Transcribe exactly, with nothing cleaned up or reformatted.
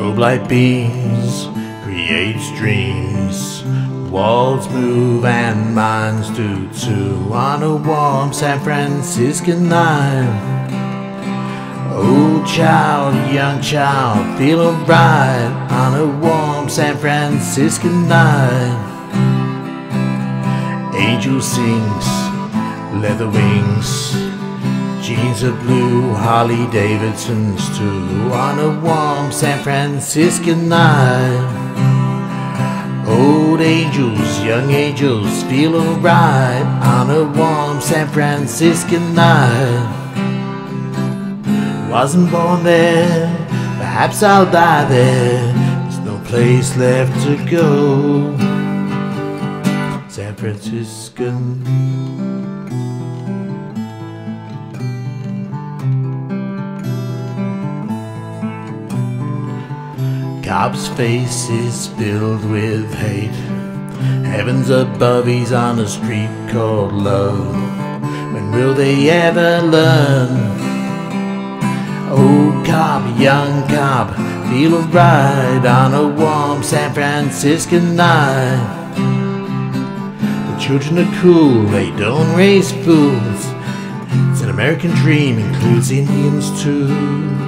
Strobe light beams creates dreams. Walls move and minds do too on a warm San Franciscan night. Old child, young child, feel alright on a warm San Franciscan night. Angel sings, leather wings, jeans of blue, Harley Davidsons too on a warm San Franciscan night. Old angels, young angels, feel alright on a warm San Franciscan night. Wasn't born there, perhaps I'll die there. There's no place left to go. San Franciscan. Cobb's face is filled with hate. Heavens above, he's on a street called love. When will they ever learn? Old Cobb, young Cobb, feel alright on a warm San Franciscan night. The children are cool, they don't raise fools. It's an American dream, includes Indians too.